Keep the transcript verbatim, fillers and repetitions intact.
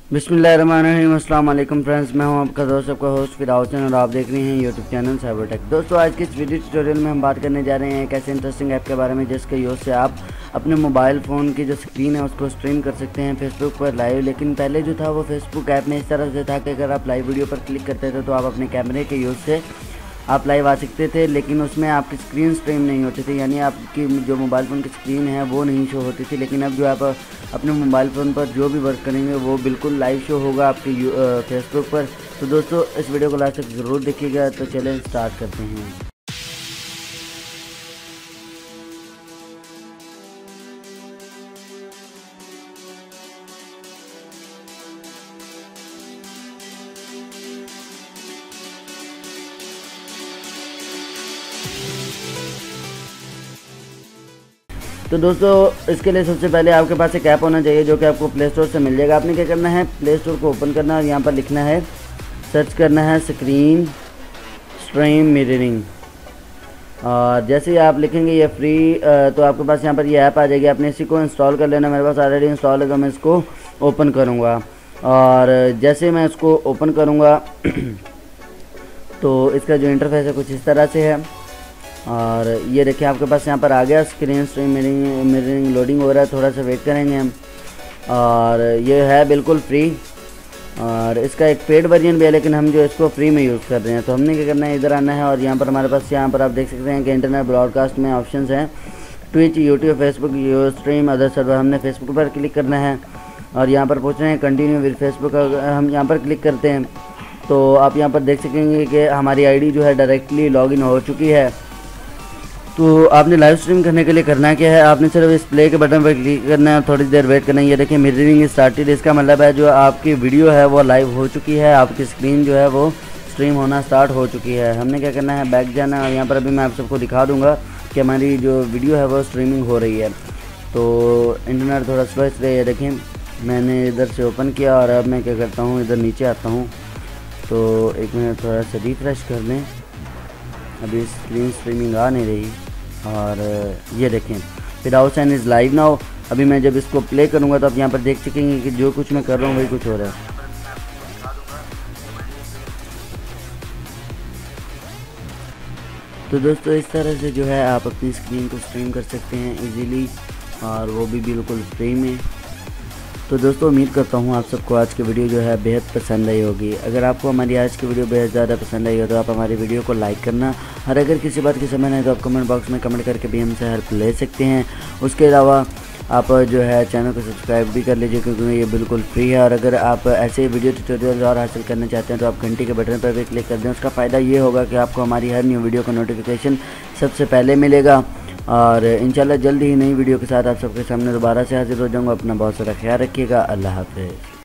बिस्मिल्लाहिर्रहमानिर्रहीम। अस्सलाम वालेकुम फ्रेंड्स, मैं हूं आपका दोस्त आपका होस्ट फिराज हुसैन और आप देख रहे हैं यूट्यूब चैनल साइबर टेक। दोस्तों, आज की इस वीडियो ट्यूटोरियल में हम बात करने जा रहे हैं एक ऐसे इंटरेस्टिंग ऐप के बारे में जिसके यूज़ से आप अपने मोबाइल फ़ोन की जो स्क्रीन है उसको स्ट्रीम कर सकते हैं फेसबुक पर लाइव। लेकिन पहले जो था वो फेसबुक ऐप में इस तरह से था कि अगर आप लाइव वीडियो पर क्लिक करते थे तो आप अपने कैमरे के यूज़ से आप लाइव आ सकते थे, लेकिन उसमें आपकी स्क्रीन स्ट्रीम नहीं होती थी, यानी आपकी जो मोबाइल फ़ोन की स्क्रीन है वो नहीं शो होती थी। लेकिन अब जो आप अपने मोबाइल फ़ोन पर जो भी वर्क करेंगे वो बिल्कुल लाइव शो होगा आपके फेसबुक पर। तो दोस्तों, इस वीडियो को लास्ट तक ज़रूर देखिएगा। तो चलें स्टार्ट करते हैं। तो दोस्तों, इसके लिए सबसे पहले आपके पास एक ऐप होना चाहिए जो कि आपको प्ले स्टोर से मिल जाएगा। आपने क्या करना है, प्ले स्टोर को ओपन करना है और यहाँ पर लिखना है, सर्च करना है स्क्रीन स्ट्रीम मिररिंग। और जैसे ही आप लिखेंगे ये फ्री, तो आपके पास यहाँ पर ये ऐप आ जाएगी। आपने इसी को इंस्टॉल कर लेना। मेरे पास ऑलरेडी इंस्टॉल है तो मैं इसको ओपन करूँगा। और जैसे मैं इसको ओपन करूँगा तो इसका जो इंटरफेस है कुछ इस तरह से है। और ये देखिए आपके पास यहाँ पर आ गया screen stream mirroring mirroring loading हो रहा है। थोड़ा सा वेट करेंगे हम। और ये है बिल्कुल फ्री और इसका एक पेड वर्जन भी है, लेकिन हम जो इसको फ्री में यूज़ कर रहे हैं। तो हमने क्या करना है, इधर आना है और यहाँ पर हमारे पास यहाँ पर आप देख सकते हैं कि इंटरनेट ब्रॉडकास्ट में ऑप्शंस हैं, Twitch, YouTube, Facebook, Ustream, other server. हमने फेसबुक पर क्लिक करना है और यहाँ पर पूछ रहे हैं कंटिन्यू विद फेसबुक। हम यहाँ पर क्लिक करते हैं तो आप यहाँ पर देख सकेंगे कि हमारी आईडी जो है डायरेक्टली लॉगिन हो चुकी है। तो आपने लाइव स्ट्रीम करने के लिए करना क्या है, आपने सिर्फ इस प्ले के बटन पर क्लिक करना है, थोड़ी देर वेट करना है। ये देखिए मिररिंग स्टार्टेड, इसका मतलब है जो आपकी वीडियो है वो लाइव हो चुकी है, आपकी स्क्रीन जो है वो स्ट्रीम होना स्टार्ट हो चुकी है। हमने क्या करना है, बैक जाना है और यहाँ पर अभी मैं आप सबको दिखा दूँगा कि हमारी जो वीडियो है वो स्ट्रीमिंग हो रही है। तो इंटरनेट थोड़ा स्लो इसलिए ये देखिए मैंने इधर से ओपन किया और अब मैं क्या करता हूँ, इधर नीचे आता हूँ। तो एक मिनट थोड़ा सा रिफ्रेश कर लें, अभी स्क्रीन स्ट्रीमिंग आ नहीं रही। और ये देखें Firaz Hussain is live now. अभी मैं जब इसको प्ले करूँगा तो आप यहाँ पर देख सकेंगे कि जो कुछ मैं कर रहा हूँ वही कुछ हो रहा है। तो दोस्तों, इस तरह से जो है आप अपनी स्क्रीन को स्ट्रीम कर सकते हैं इजीली, और वो भी बिल्कुल फ्री में। तो दोस्तों, उम्मीद करता हूँ आप सबको आज की वीडियो जो है बेहद पसंद आई होगी। अगर आपको हमारी आज की वीडियो बेहद ज़्यादा पसंद आई हो तो आप हमारी वीडियो को लाइक करना, और अगर किसी बात की समझ नहीं तो आप कमेंट बॉक्स में कमेंट करके भी हमसे हेल्प ले सकते हैं। उसके अलावा आप जो है चैनल को सब्सक्राइब भी कर लीजिए क्योंकि ये बिल्कुल फ्री है। और अगर आप ऐसे वीडियो ट्यूटोरियल और हासिल करना चाहते हैं तो आप घंटी के बटन पर भी क्लिक कर दें। उसका फ़ायदा ये होगा कि आपको हमारी हर न्यू वीडियो का नोटिफिकेशन सबसे पहले मिलेगा। और इंशाल्लाह जल्दी ही नई वीडियो के साथ आप सबके सामने दोबारा से हाजिर हो जाऊंगा। अपना बहुत सारा ख्याल रखिएगा। अल्लाह हाफ़िज़।